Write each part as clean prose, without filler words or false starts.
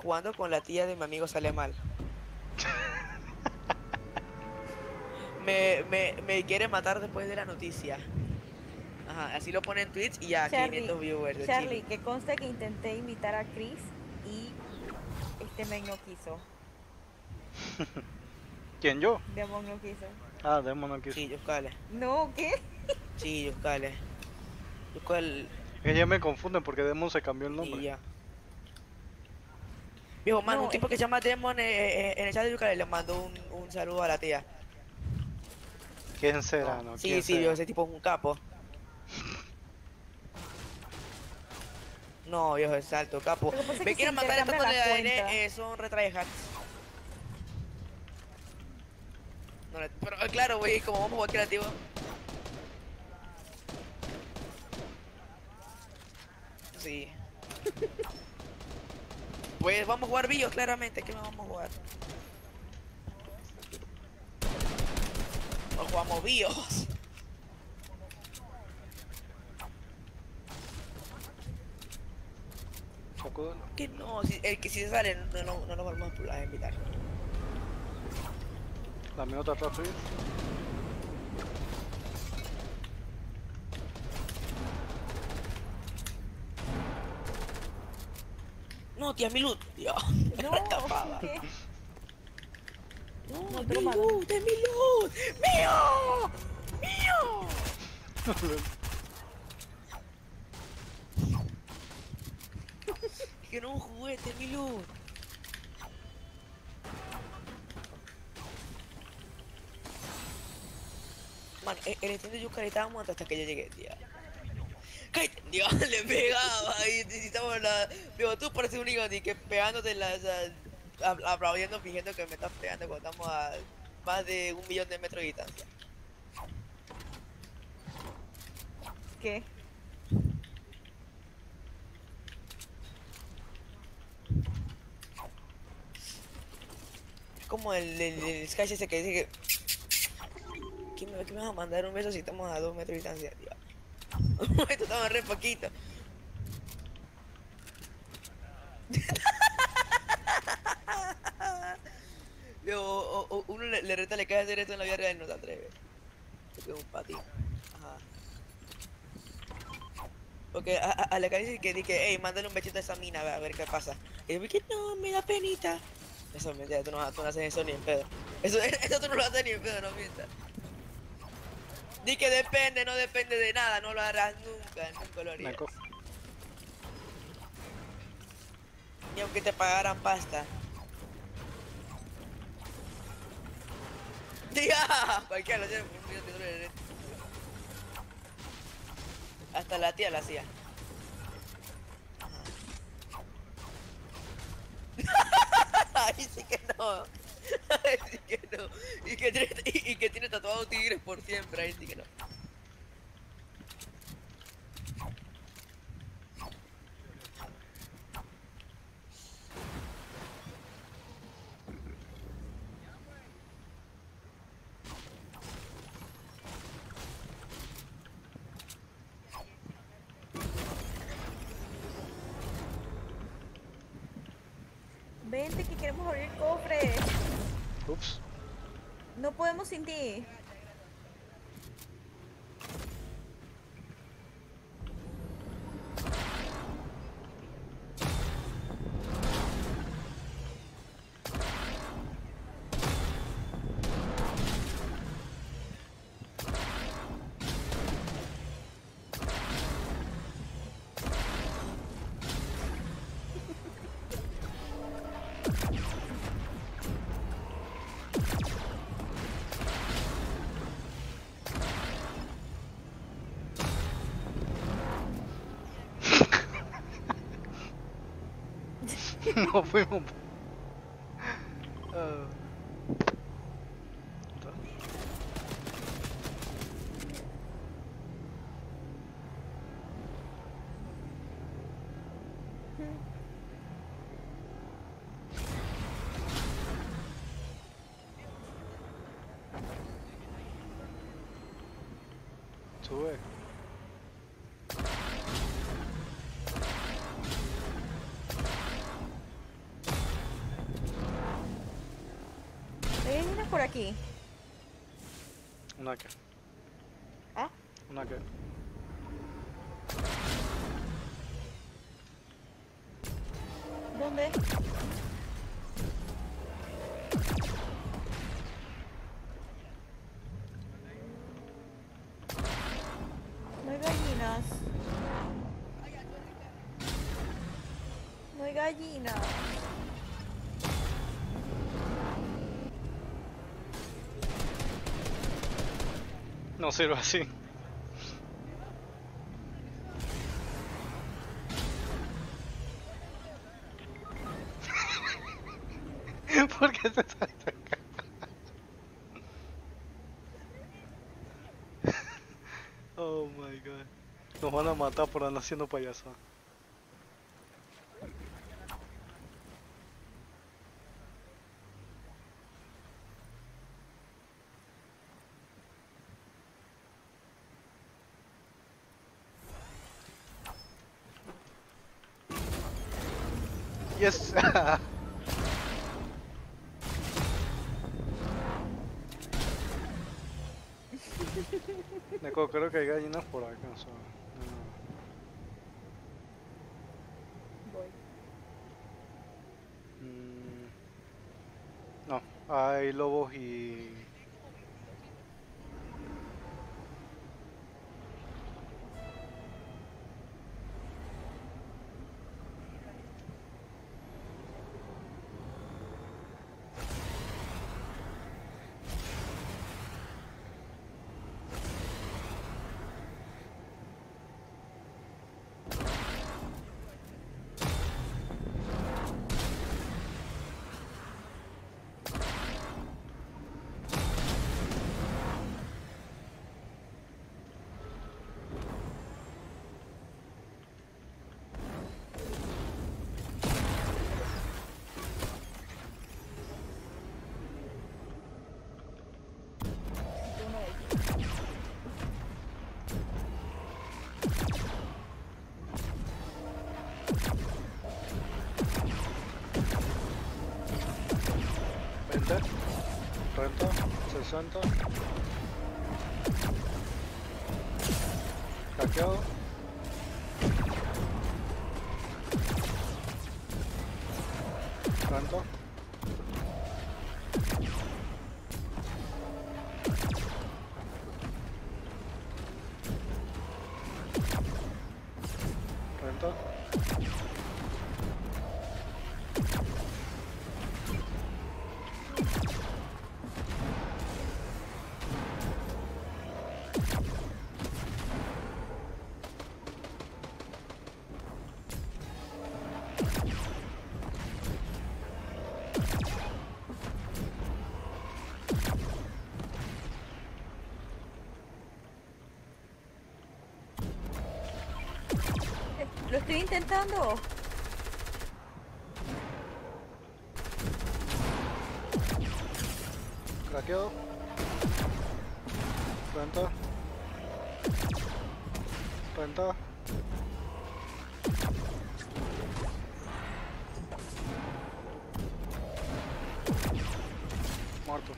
jugando con la tía de mi amigo sale mal. Me quiere matar después de la noticia. Ajá, así lo pone en Twitch y ya, Charlie, 500 viewers de Charlie, Chile. que conste que intenté invitar a Chris y este men no quiso. ¿Quién, yo? Demon no quiso. Ah, Demon no quiso. Sí, Yoscale. No, ¿qué? Sí, Yoscale. Yoscale. Es que ya me confunden porque Demon se cambió el Y nombre. ya. Viejo, man, un No, es tipo que que se llama Demon en el chat de Yoscale le mandó un saludo a la tía. ¿Quién será, No. no? Sí, ¿Quién sí, viejo, será? ese tipo es un capo. No, viejo, es alto, capo. lo que pasa es Me que se quieren matar intercambian estándole las de cuentas. ADN, son retryhards. No, pero claro, güey, como vamos a jugar creativo. Sí. Pues vamos a jugar bios, claramente. ¿Qué más vamos a jugar? No jugamos bios. Sacudo. Que no, el que si se sale no lo vamos a invitar. La mía otra atrás tuya. No, tía, mi loot. Dios, me No, retapaba. ¿qué? No, No, es tú lo mi matas. loot, es mi loot. ¡Mío! ¡Mío! Que no un juguete, es mi loot. Man, el stand de Yukari estaba muerto hasta que yo llegué, tía. ¡Cállate! Dios, le pegaba y necesitamos la... Digo, tú pareces un hijo que pegándote las... aplaudiendo, fingiendo que me estás pegando cuando estamos a más de 1 millón de metros de distancia. ¿Qué? Es como el Sky ese que dice que... ¿Quién me va a mandar un beso si estamos a 2 metros de distancia, tío? Esto estamos re poquito. Luego, uno le reta, le cae hacer esto en la vida real y no se atreve. Se pega un patín. Ajá. Porque a la cara dice que dije, hey, mándale un besito a esa mina, a ver qué pasa. Y yo, que no, me da penita. Eso, mentira, tú no haces eso ni en pedo. Eso tú no lo haces ni en pedo, no mientas. Di que depende, no depende de nada, no lo harás nunca, nunca lo harías. Naco. Ni aunque te pagaran pasta. Tía, cualquiera lo tiene por $1 millón. Hasta la tía lo hacía. Ahí sí que no. Ahí sí que no. Y que tiene tatuado tigres por siempre, ahí sí que no. Vente que queremos abrir el cofre. Ups. No podemos sin ti. No fuimos. Ah. Sube. aquí. ¿Una qué? ¿Ah? ¿Una qué? ¿Dónde? No hay gallinas. No hay gallinas. No sirve así. ¿Por qué te saliste acá? Oh my god. Nos van a matar por andar haciendo payasada. Yes. Neko, creo que hay gallinas por acá. O sea, Voy. no, hay lobos y... ¿20? ¿30? ¿60? ¿Hackeado? ¿30? ¿30? Lo estoy intentando. ¿Hackeado? ¿30? ¿30? Muerto.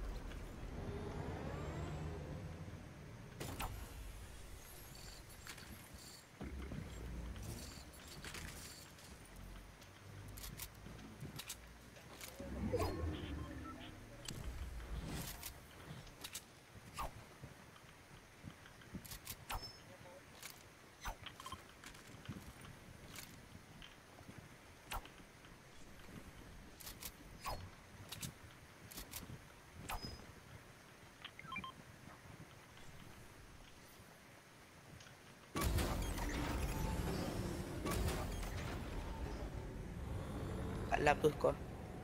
La busco.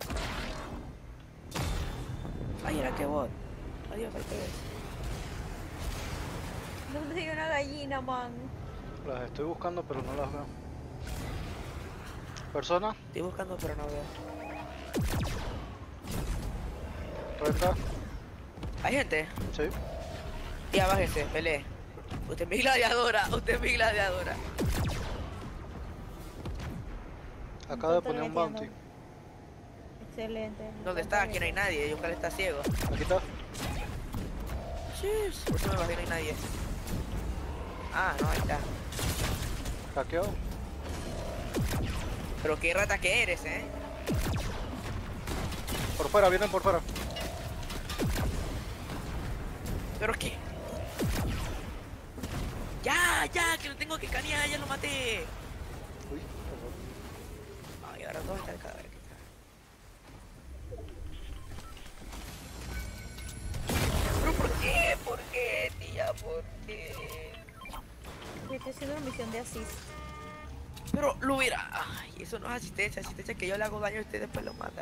Ay, era que bot. Adiós, al revés. ¿Dónde hay una gallina, man? Las estoy buscando pero no las veo. ¿Persona? Estoy buscando, pero no veo. ¿30? ¿Hay gente? Sí. Ya, bájese, pelee. Usted es mi gladiadora, usted es mi gladiadora. Acabo de Estoy poner un metiendo. bounty. Excelente. ¿Dónde está? Aquí no hay nadie. Yungal está ciego. Aquí está. Sí, por eso me bajé, no hay nadie. Ah, no, ahí está. Hackeado. Pero qué rata que eres, Por fuera, vienen por fuera. ¿Pero qué? Ya, que lo tengo que canear, ya lo maté. Uy, perdón. Ay, ahora ¿dónde está el cadáver? ¿Pero por qué? ¿Por qué, tía? ¿Por qué? Yo estoy haciendo una misión de Asís. Pero lo hubiera... Ay, eso no es asistencia. Asistencia que yo le hago daño a usted y después lo mata.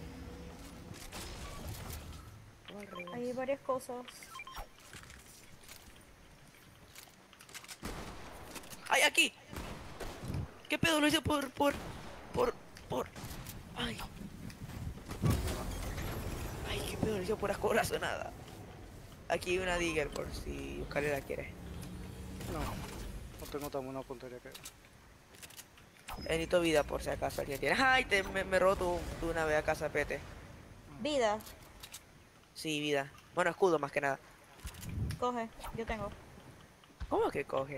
O al revés. Hay varias cosas. ¡Ay, aquí! ¿Qué pedo? Lo hice por... Ay. Ay, qué pedo, lo hice por corazonada. Aquí hay una digger por si Euskadi la quiere. No tengo tan buena puntería que... Necesito vida por si acaso alguien tiene. ¡Ay! Me robó tu una vez a casa, pete. Vida. Sí, vida. Bueno, escudo más que nada. Coge. Yo tengo. ¿Cómo que coge?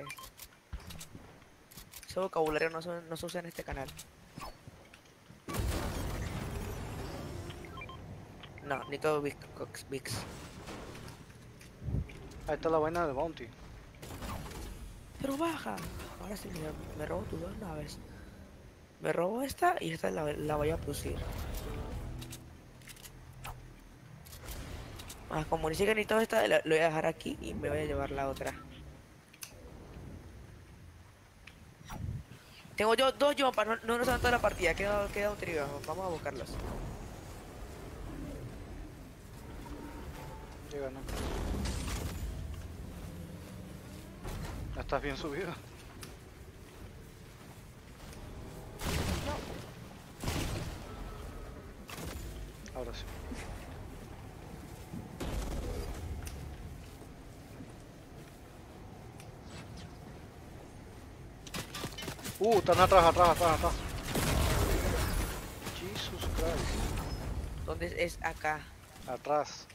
Ese vocabulario no se usa en este canal. No, ni todo Vix. Ahí está la vaina del bounty. Pero baja. Ahora sí, me robo tus dos naves. Me robo esta y esta la voy a producir. Ah, como ni siquiera ni todo esta, lo voy a dejar aquí y me voy a llevar la otra. Tengo yo dos jumpas, no nos dan toda la partida, queda un trío. Vamos a buscarlos. Llega, no. ¿Ya estás bien subido? Ahora sí. Están atrás. Jesus Christ. ¿Dónde es acá? Atrás.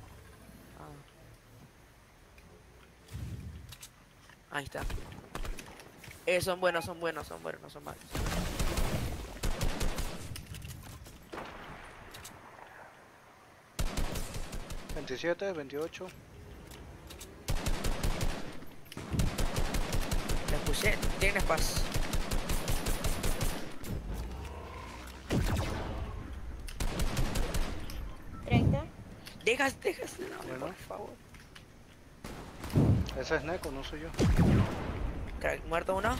Ah. Ahí está. Son buenos, no son malos. ¿27, 28? Le puse, tienes paz. Dejas, no, Bueno. por favor. Ese es Neko, no soy yo. Crack, muerto uno.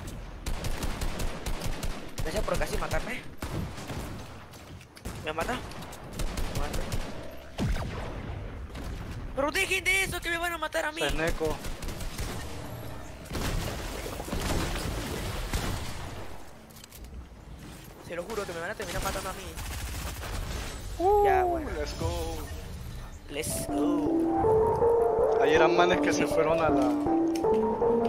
Gracias por casi matarme. ¿Me mata? Muerto. Pero dejen de eso, que me van a matar a mí. Ese es Neko. Se lo juro que me van a terminar matando a mí. Ya, bueno. Let's go. Let's go. Ahí eran manes que se fueron a la...